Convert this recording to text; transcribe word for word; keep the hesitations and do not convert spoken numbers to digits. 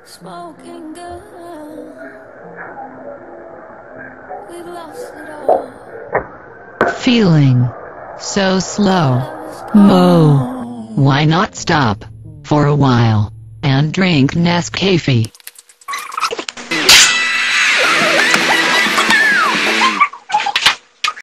Smoking good. We've lost it all. Feeling so slow. Mo. Why not stop for a while and drink Nescafey?